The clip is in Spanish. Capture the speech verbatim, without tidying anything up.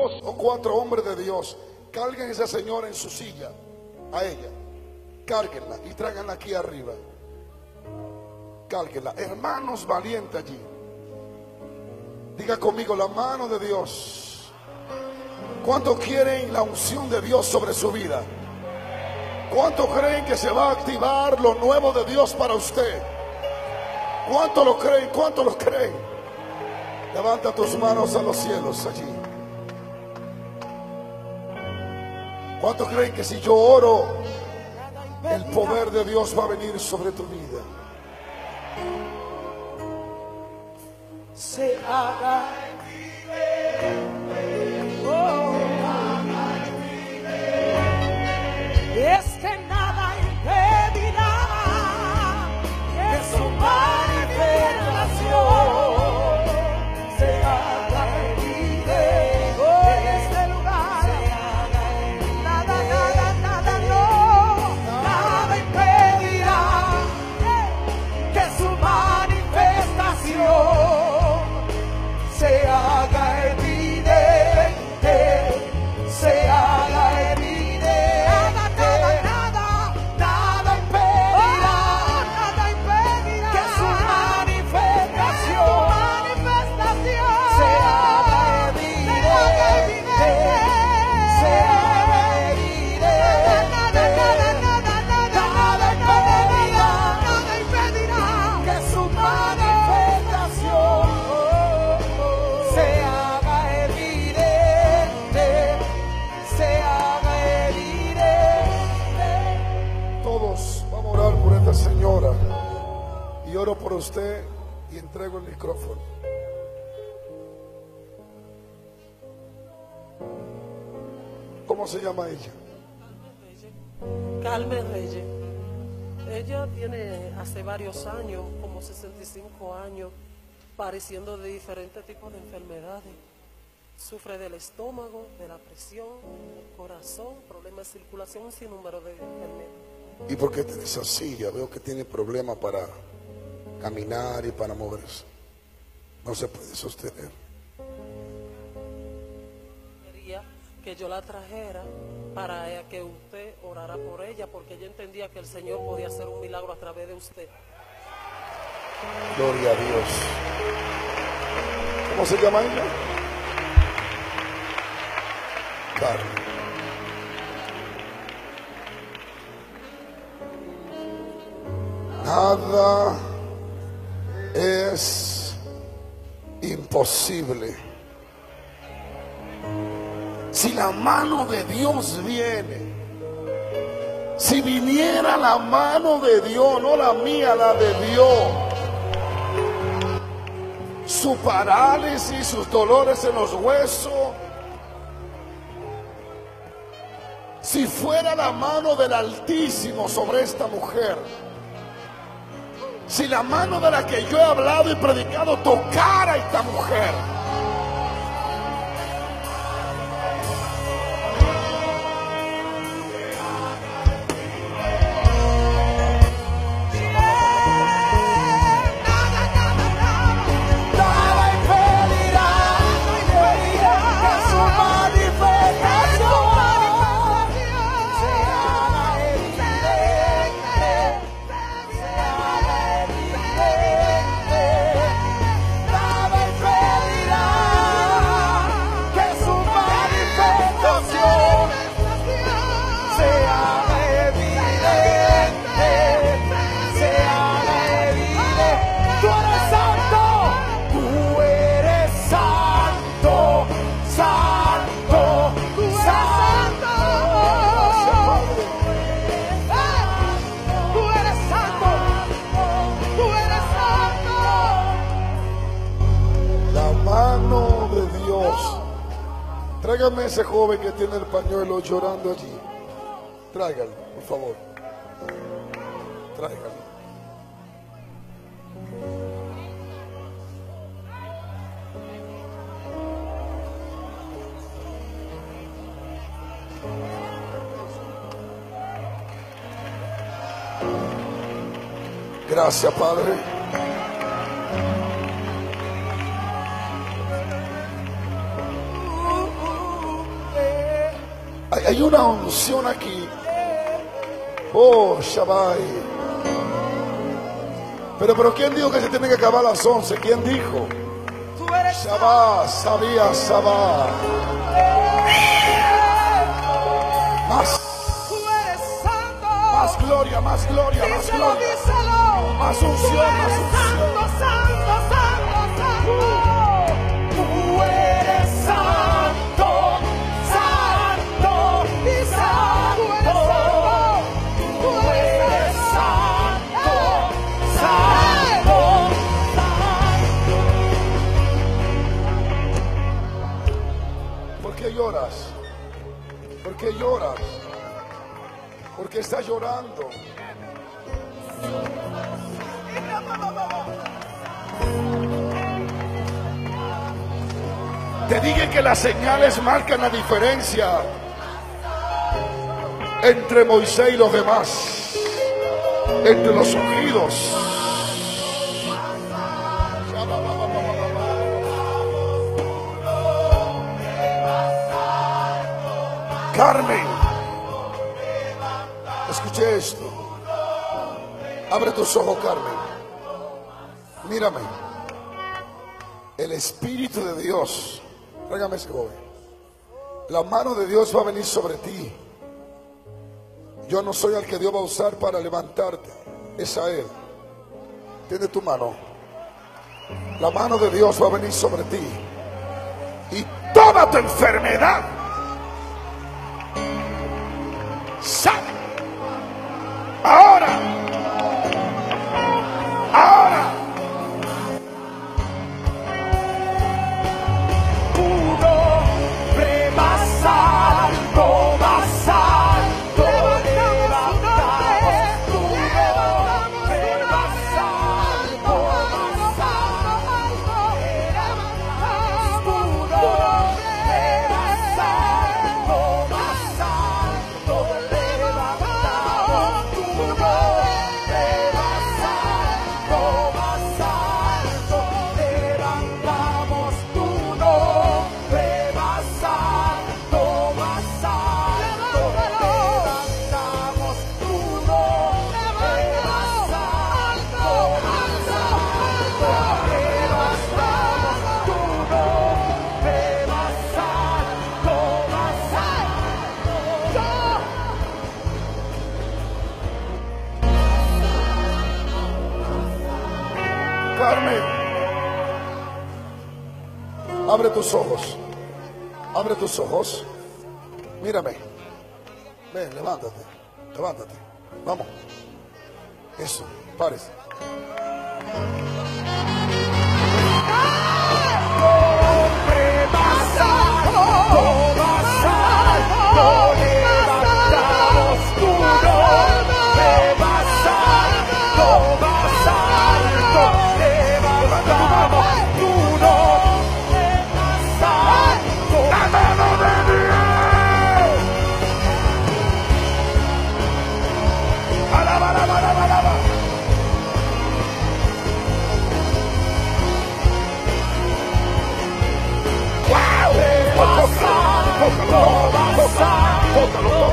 dos o cuatro hombres de Dios, carguen a esa señora en su silla, a ella, cárguenla y tráiganla aquí arriba. Cárguenla, hermanos valientes allí. Diga conmigo, la mano de Dios. ¿Cuántos quieren la unción de Dios sobre su vida? ¿Cuántos creen que se va a activar lo nuevo de Dios para usted? ¿Cuántos lo creen? ¿Cuántos lo creen? Levanta tus manos a los cielos allí. ¿Cuántos creen que si yo oro, el poder de Dios va a venir sobre tu vida? Se haga. Oh. Es que nada impedirá que su manifestación se haga evidente en este lugar. Nada, nada, nada, no, nada impedirá que su manifestación se haga evidente, se haga evidente. Señora, y oro por usted y entrego el micrófono. ¿Cómo se llama ella? Carmen Reyes. Ella tiene hace varios años, como sesenta y cinco años, padeciendo de diferentes tipos de enfermedades. Sufre del estómago, de la presión, corazón, problemas de circulación, un sinnúmero de enfermedades. ¿Y por qué tiene esa silla? Veo que tiene problemas para caminar y para moverse. No se puede sostener. Quería que yo la trajera para que usted orara por ella, porque ella entendía que el Señor podía hacer un milagro a través de usted. Gloria a Dios. ¿Cómo se llama ella? Carmen. Nada es imposible. Si la mano de Dios viene, si viniera la mano de Dios, no la mía, la de Dios, su parálisis, sus dolores en los huesos, si fuera la mano del Altísimo sobre esta mujer, si la mano de la que yo he hablado y predicado tocara a esta mujer, tráigame ese joven que tiene el pañuelo llorando allí. Tráigalo, por favor. Tráigalo. Gracias, Padre. Hay, hay una unción aquí. Oh, Shabbat. Pero, pero ¿quién dijo que se tiene que acabar a las once? ¿Quién dijo? Tú eres Shabbat, sabía, Shabbat. Más, Tú eres santo. más gloria, más gloria, más Díselo, gloria. díselo. Más Tú unción, más eres unción. santo, santo, santo, santo. Tú eres santo, santo y santo. Tú eres santo, santo, santo. ¿Por qué lloras? ¿Por qué lloras? ¿Por qué estás llorando? Te dije que las señales marcan la diferencia entre Moisés y los demás, entre los ungidos. Carmen, escuché esto. Abre tus ojos, Carmen. Mírame. El Espíritu de Dios, tráigame ese joven. La mano de Dios va a venir sobre ti. Yo no soy el que Dios va a usar para levantarte, es a Él. Tiene tu mano. La mano de Dios va a venir sobre ti. Y toda tu enfermedad sale. Ahora. Ahora. Carmen, abre tus ojos. Abre tus ojos. Mírame. Ven, levántate. Levántate. Vamos. Eso, párese. Tócalo, tócalo, tócalo, tócalo,